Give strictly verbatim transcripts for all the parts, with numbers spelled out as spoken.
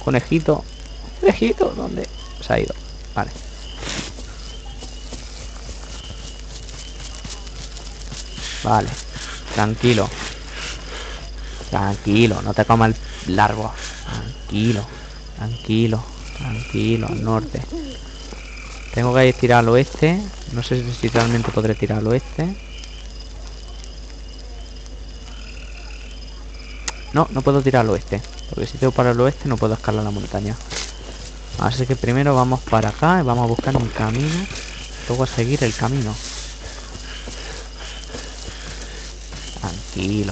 conejito. Conejito, ¿dónde? Se ha ido. Vale. Vale. Tranquilo. Tranquilo, no te comas el largo. Tranquilo. Tranquilo. Tranquilo, al norte. Tengo que tirar al oeste. No sé si realmente podré tirar al oeste. No, no puedo tirar al oeste. Porque si tengo para el oeste no puedo escalar la montaña. Así que primero vamos para acá y vamos a buscar un camino. Luego a seguir el camino. Tranquilo.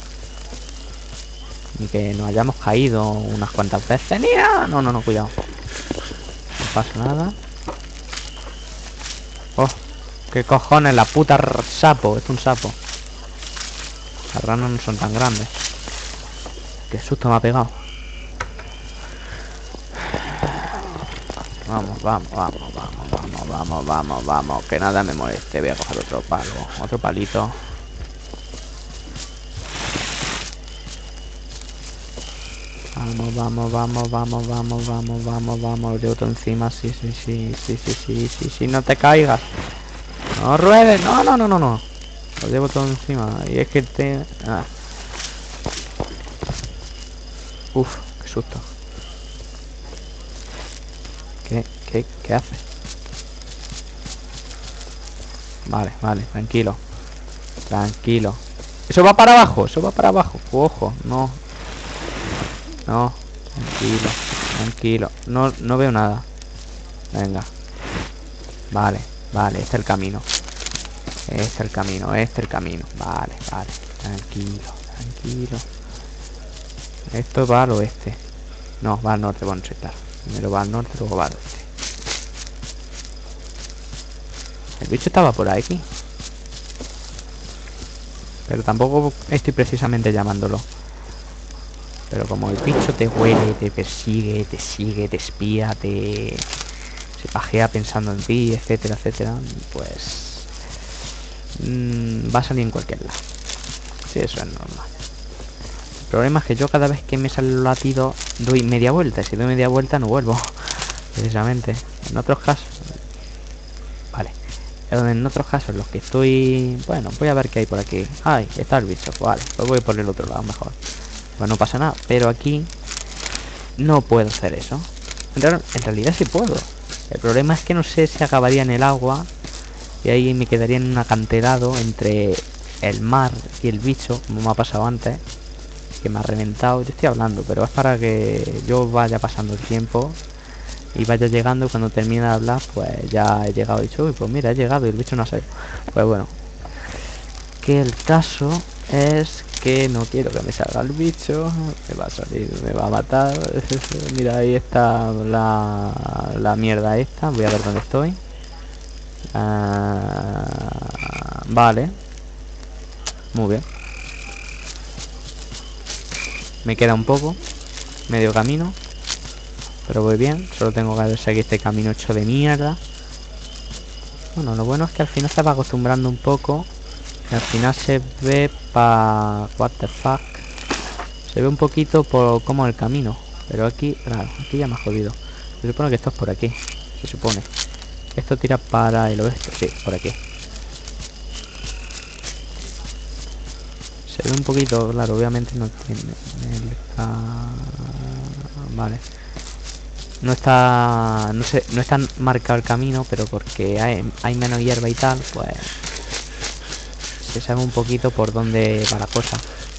Ni que nos hayamos caído unas cuantas veces. ¡Mira! No, no, no, cuidado. No pasa nada. Oh, qué cojones, la puta sapo. Es un sapo. Las ranas no son tan grandes. Qué susto me ha pegado. Vamos, vamos, vamos, vamos, vamos, vamos, vamos, vamos. Que nada me moleste. Voy a coger otro palo. Otro palito. Vamos, vamos, vamos, vamos, vamos, vamos, vamos, vamos. De otro encima. Sí, sí, sí, sí, sí, sí, sí, sí. No te caigas. No ruedes. No, no, no, no, no. Lo llevo todo encima. Y es que te... Ah. Uf, qué susto. ¿Qué, qué, qué hace? Vale, vale, tranquilo. Tranquilo. Eso va para abajo, eso va para abajo. Ojo, no. No, tranquilo, tranquilo. No, no veo nada. Venga. Vale, vale, este es el camino. Este es el camino, este es el camino. Vale, vale, tranquilo, tranquilo. Esto va al oeste. No, va al norte, bueno, sí, claro. Primero va al norte, luego va al oeste. El bicho estaba por aquí. Pero tampoco estoy precisamente llamándolo. Pero como el bicho te huele, te persigue, te sigue, te espía, te... se pajea pensando en ti, etcétera, etcétera, pues... Mmm, va a salir en cualquier lado. Sí, eso es normal. El problema es que yo cada vez que me sale el latido doy media vuelta. Y si doy media vuelta no vuelvo. Precisamente. En otros casos... Vale. En otros casos los que estoy... Bueno, voy a ver qué hay por aquí. Ay, está el bicho. Vale, pues voy por el otro lado mejor. Pues no pasa nada, pero aquí no puedo hacer eso. En, real, en realidad sí puedo. El problema es que no sé si acabaría en el agua y ahí me quedaría en un acantilado entre el mar y el bicho, como me ha pasado antes, que me ha reventado. Yo estoy hablando, pero es para que yo vaya pasando el tiempo y vaya llegando. Cuando termine de hablar, pues ya he llegado y dicho, uy, pues mira, he llegado y el bicho no ha salido. Pues bueno, que el caso es que no quiero que me salga el bicho. Me va a salir, me va a matar. Mira, ahí está la, la mierda esta. Voy a ver dónde estoy. Uh, vale. Muy bien. Me queda un poco. Medio camino. Pero voy bien. Solo tengo que seguir este camino hecho de mierda. Bueno, lo bueno es que al final se va acostumbrando un poco. Y al final se ve pa... What the fuck. Se ve un poquito por cómo el camino. Pero aquí, claro, aquí ya me ha jodido. Se supone que esto es por aquí. Se supone. Esto tira para el oeste. Sí, por aquí. Se ve un poquito, claro, obviamente no tiene... Ah, vale. No está... No sé, no está marcado el camino, pero porque hay, hay menos hierba y tal, pues... Se sabe un poquito por dónde va la cosa.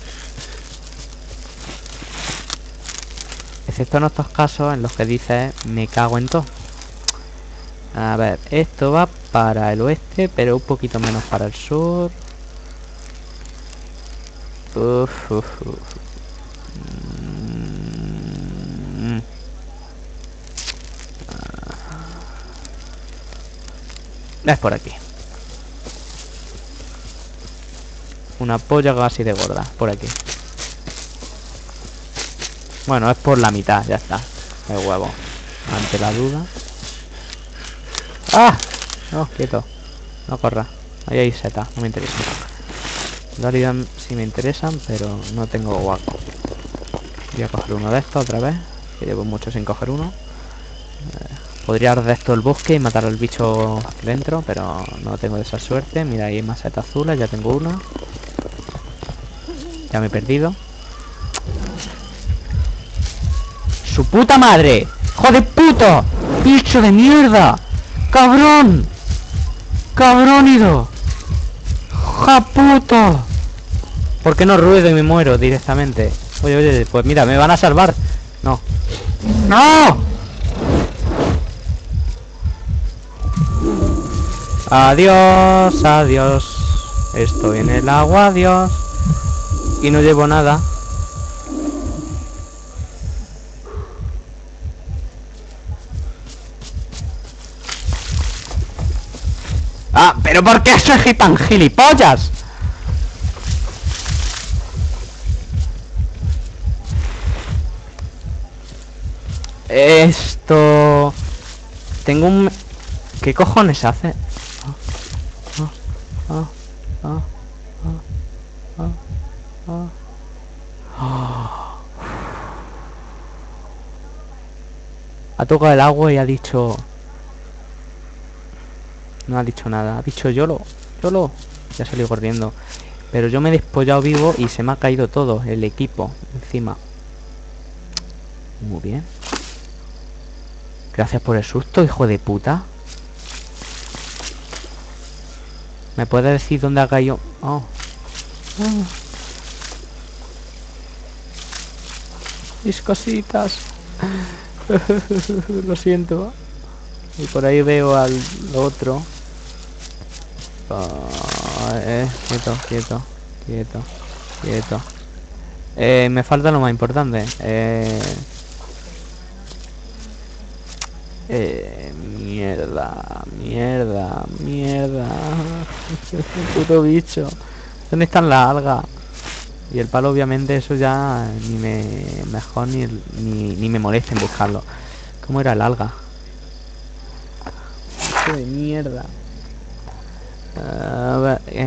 Excepto en estos casos en los que dices me cago en todo. A ver, esto va para el oeste, pero un poquito menos para el sur. Uf, uf, uf. Mm. Es por aquí. Una polla casi de gorda, por aquí. Bueno, es por la mitad, ya está. El huevo. Ante la duda. ¡Ah! No, quieto. No corra. Ahí hay setas, no me interesa. En realidad sí me interesan, pero no tengo guaco. Voy a coger uno de estos otra vez. que llevo mucho sin coger uno. Eh, podría arder todo el bosque y matar al bicho dentro, pero no tengo esa suerte. Mira, ahí hay macetas azules, ya tengo una. Ya me he perdido. ¡Su puta madre! ¡Joder puto! ¡Bicho de mierda! ¡Cabrón! ¡Cabrónido! ¡Ja puto! ¿Por qué no ruedo y me muero directamente? Oye, oye, pues mira, me van a salvar. No. ¡No! Adiós, adiós. Estoy en el agua, adiós. Y no llevo nada. Ah, pero ¿por qué soy tan gilipollas? Esto... Tengo un... ¿Qué cojones hace? Ah, ah, ah, ah, ah, ah. Ha tocado el agua y ha dicho... No ha dicho nada, ha dicho YOLO, YOLO. Ya salió corriendo. Pero yo me he despollado vivo y se me ha caído todo, el equipo, encima. Muy bien. Gracias por el susto, hijo de puta. ¿Me puedes decir dónde ha caído? Oh. Oh. Mis cositas. Lo siento. Y por ahí veo al otro. Oh, eh, quieto, quieto, quieto, quieto. Eh, me falta lo más importante. Eh, eh, mierda, mierda, mierda. Puto bicho. ¿Dónde están las algas? Y el palo, obviamente, eso ya ni me mejor ni, ni, ni me molesta en buscarlo. ¿Cómo era el alga? Bicho de mierda. A ver, eh.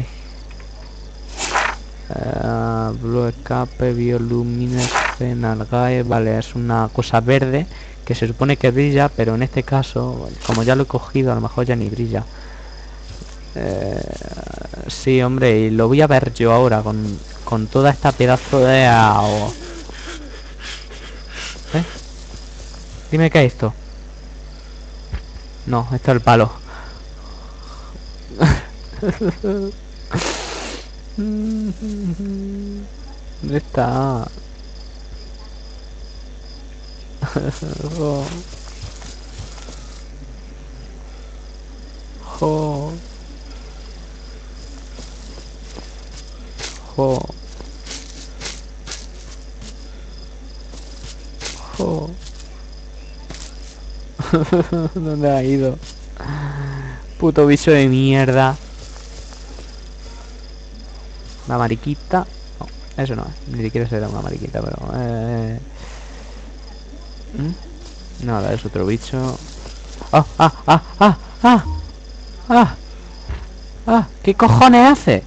Uh, Blue Escape, Bioluminescent, Algae. Vale, es una cosa verde que se supone que brilla, pero en este caso, como ya lo he cogido, a lo mejor ya ni brilla. Eh, sí, hombre, y lo voy a ver yo ahora con, con toda esta pedazo de agua. ¿Eh? Dime qué es esto. No, esto es el palo. ¿Dónde está? Oh. Jo. Jo. Jo. ¿Dónde ha ido? Puto bicho de mierda. Una mariquita. No, eso no es. Ni siquiera será una mariquita, pero... Eh... ¿Mm? Nada, es otro bicho. ¡Ah, ah, ah, ah, ah! ¡Ah! ¡Ah! ¿Qué cojones hace?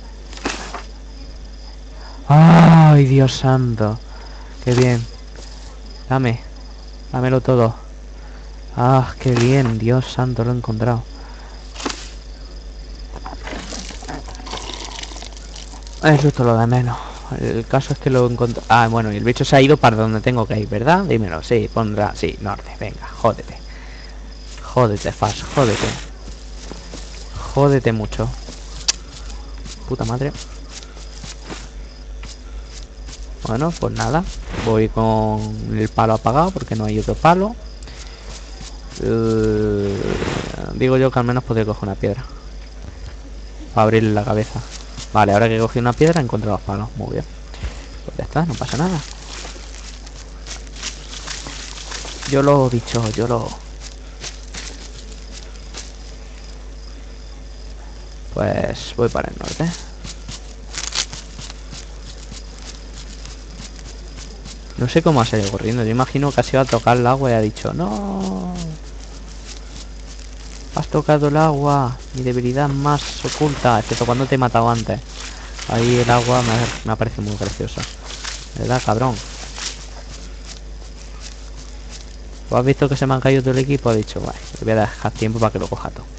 ¡Ay, Dios santo! ¡Qué bien! Dame. Dámelo todo. ¡Ah, qué bien! Dios santo, lo he encontrado. Es justo lo de menos. El caso es que lo encontré. Ah, bueno, y el bicho se ha ido para donde tengo que ir, ¿verdad? Dímelo, sí, pondrá, sí, norte, venga, jódete. Jódete, Fas, jódete. Jódete mucho. Puta madre. Bueno, pues nada. Voy con el palo apagado porque no hay otro palo. Uh, digo yo que al menos podré coger una piedra para abrirle la cabeza. Vale, ahora que he cogido una piedra he encontrado los palos. Muy bien. Pues ya está, no pasa nada. Yo lo he dicho, yo lo... Pues voy para el norte. No sé cómo ha salido corriendo. Yo imagino que ha sido a tocar el agua y ha dicho no. Has tocado el agua. Mi debilidad más oculta. Excepto cuando te he matado antes. Ahí el agua me, me parece muy graciosa. ¿Verdad, cabrón? ¿O has visto que se me han caído todo el equipo? He dicho, vale, le voy a dejar tiempo para que lo coja todo.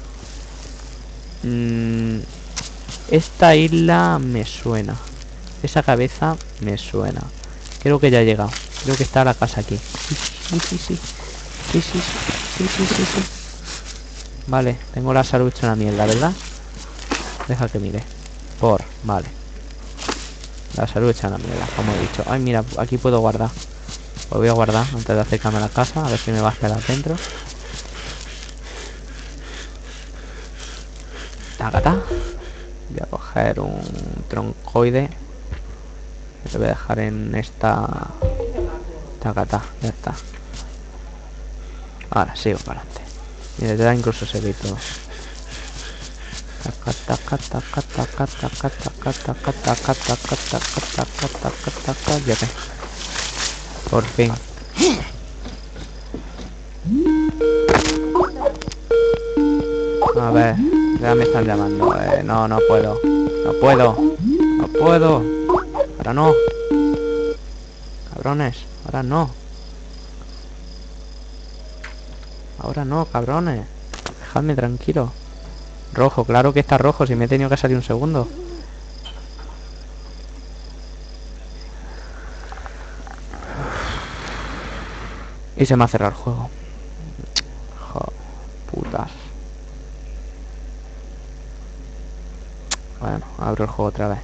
Mm, esta isla me suena. Esa cabeza me suena. Creo que ya he llegado. Creo que está la casa aquí. Sí, sí, sí. Sí, sí, sí. Sí, sí, sí, sí. Vale, tengo la salud hecha una mierda, ¿verdad? Deja que mire. Por, vale. La salud hecha una mierda, como he dicho. Ay, mira, aquí puedo guardar. Pues voy a guardar antes de acercarme a la casa. A ver si me va a quedar dentro. Tacata. Voy a coger un troncoide. Lo voy a dejar en esta... Tacata, ya está. Ahora sigo para adelante. Y desde ya incluso se ve todo. Taca, taca, taca, taca, taca, taca, taca, taca, taca, taca, taca, taca, taca. Ya que. Por fin. A ver, ya me están llamando. Eh, no, no puedo. No puedo. No puedo. Ahora no. Cabrones. Ahora no. Ahora no, cabrones. Dejadme tranquilo. Rojo, claro que está rojo. Si me he tenido que salir un segundo. Y se me ha cerrado el juego. Jo, putas. Bueno, abro el juego otra vez.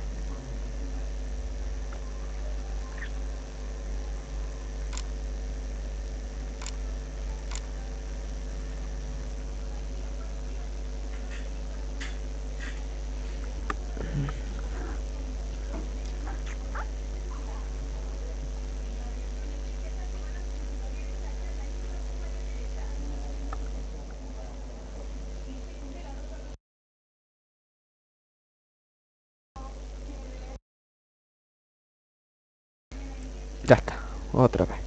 Ya está, otra vez.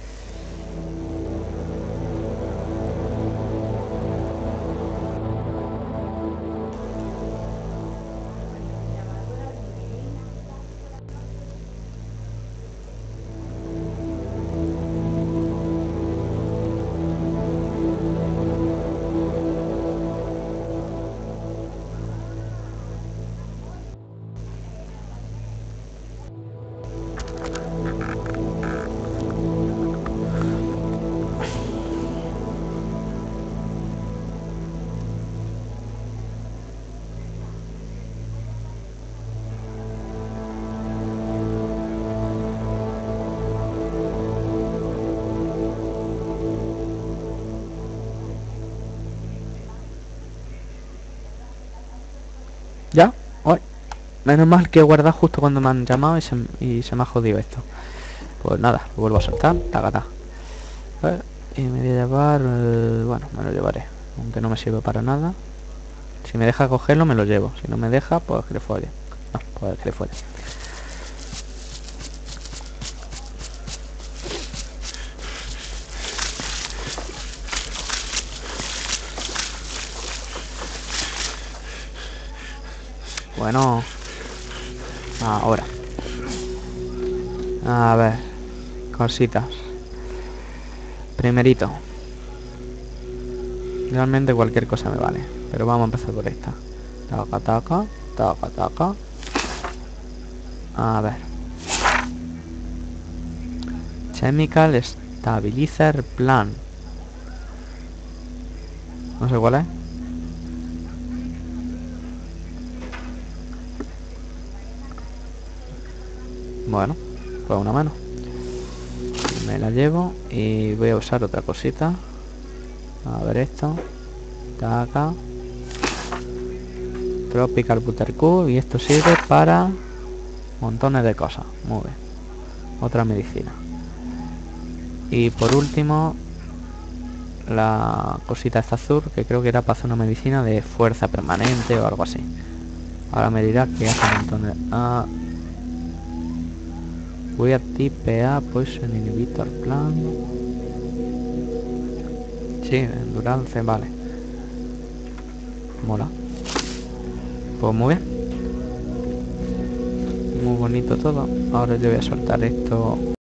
¿Ya? Ay, menos mal que he guardado justo cuando me han llamado y se, y se me ha jodido esto. Pues nada, lo vuelvo a soltar. Tacata. Y me voy a llevar... Eh, bueno, me lo llevaré. Aunque no me sirve para nada. Si me deja cogerlo, me lo llevo. Si no me deja, pues que le folle. No, pues que le folle. Bueno. Ahora. A ver. Cositas. Primerito. Realmente cualquier cosa me vale. Pero vamos a empezar por esta. Taca, taca. Taca, taca. A ver. Chemical Stabilizer Plan. No sé cuál es. Bueno, pues una mano. Me la llevo y voy a usar otra cosita. A ver esto. Taca. Tropical Buttercup. Y esto sirve para montones de cosas. Muy bien. Otra medicina. Y por último, la cosita esta azul, que creo que era para hacer una medicina de fuerza permanente o algo así. Ahora me dirá que hace un montón de... Ah, voy a tipear Poison Inhibitor Plan. Sí, endurance, vale. Mola. Pues muy bien. Muy bonito todo. Ahora yo voy a soltar esto.